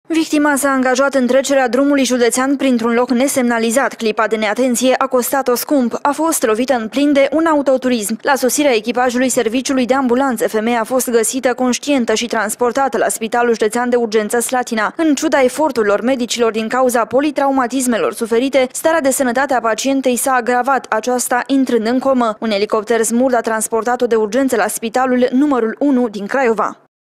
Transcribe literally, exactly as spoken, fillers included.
Victima s-a angajat în trecerea drumului județean printr-un loc nesemnalizat. Clipa de neatenție a costat-o scump. A fost lovită în plin de un autoturism. La sosirea echipajului serviciului de ambulanțe, femeia a fost găsită conștientă și transportată la Spitalul Județean de Urgență Slatina. În ciuda eforturilor medicilor din cauza politraumatismelor suferite, starea de sănătate a pacientei s-a agravat, aceasta intrând în comă. Un elicopter Smurd a transportat-o de urgență la spitalul numărul unu din Craiova.